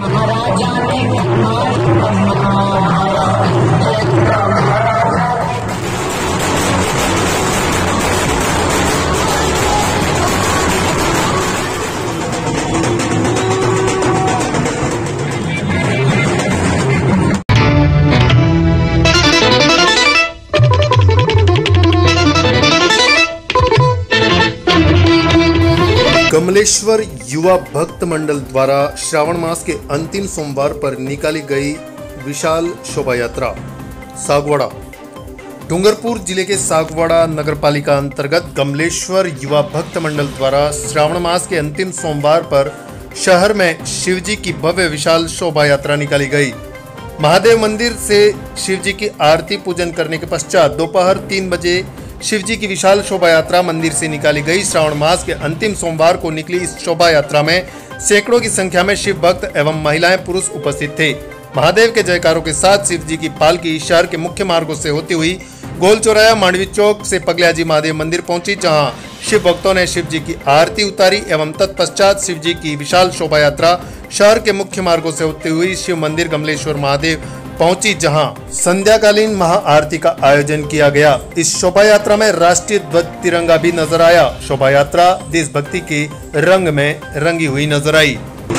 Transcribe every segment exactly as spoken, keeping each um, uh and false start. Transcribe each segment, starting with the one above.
कमलेश्वर युवा भक्त मंडल द्वारा श्रावण मास के अंतिम सोमवार पर निकाली गई विशाल शोभा यात्रा सागवाड़ा। डूंगरपुर जिले के सागवाड़ा नगरपालिका अंतर्गत कमलेश्वर युवा भक्त मंडल द्वारा श्रावण मास के अंतिम सोमवार पर शहर में शिवजी की भव्य विशाल शोभा यात्रा निकाली गई। महादेव मंदिर से शिवजी की आरती पूजन करने के पश्चात दोपहर तीन बजे शिवजी की विशाल शोभा यात्रा मंदिर से निकाली गई। श्रावण मास के अंतिम सोमवार को निकली इस शोभा यात्रा में सैकड़ों की संख्या में शिव भक्त एवं महिलाएं पुरुष उपस्थित थे। महादेव के जयकारों के साथ शिवजी की पालकी शहर के मुख्य मार्गों से होती हुई गोल चौराया मांडवी चौक से पगलियाजी महादेव मंदिर पहुंची, जहां शिव भक्तों ने शिवजी की आरती उतारी एवं तत्पश्चात शिवजी की विशाल शोभा यात्रा शहर के मुख्य मार्गों से होती हुई शिव मंदिर कमलेश्वर महादेव पहुंची, जहां संध्याकालीन महाआरती का आयोजन किया गया। इस शोभा यात्रा में राष्ट्रीय ध्वज तिरंगा भी नजर आया। शोभा यात्रा देशभक्ति के रंग में रंगी हुई नजर आई।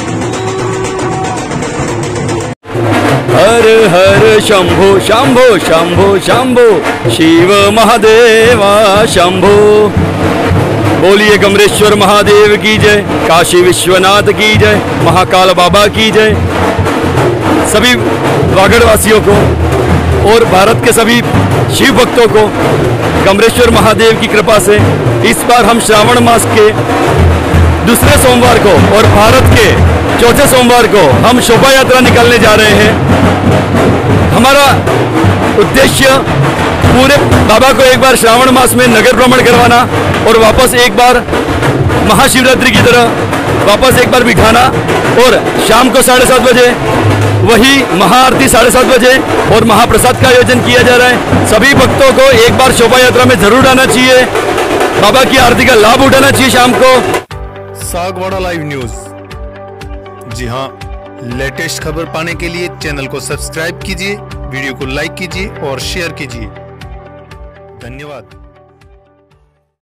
हर हर शंभो शंभो शंभो शंभो शिव महादेवा शंभो। बोलिए कमलेश्वर महादेव की जय, काशी विश्वनाथ की जय, महाकाल बाबा की जय। सभी वागड़ वासियों को और भारत के सभी शिव भक्तों को कमलेश्वर महादेव की कृपा से इस बार हम श्रावण मास के दूसरे सोमवार को और भारत के चौथे सोमवार को हम शोभा यात्रा निकालने जा रहे हैं। हमारा उद्देश्य पूरे बाबा को एक बार श्रावण मास में नगर भ्रमण करवाना और वापस एक बार महाशिवरात्रि की तरह वापस एक बार बिठाना, और शाम को साढ़े सात बजे वही महाआरती साढ़े सात बजे और महाप्रसाद का आयोजन किया जा रहा है। सभी भक्तों को एक बार शोभा यात्रा में जरूर आना चाहिए, बाबा की आरती का लाभ उठाना चाहिए शाम को। सागवाड़ा लाइव न्यूज, जी हाँ, लेटेस्ट खबर पाने के लिए चैनल को सब्सक्राइब कीजिए, वीडियो को लाइक कीजिए और शेयर कीजिए। धन्यवाद।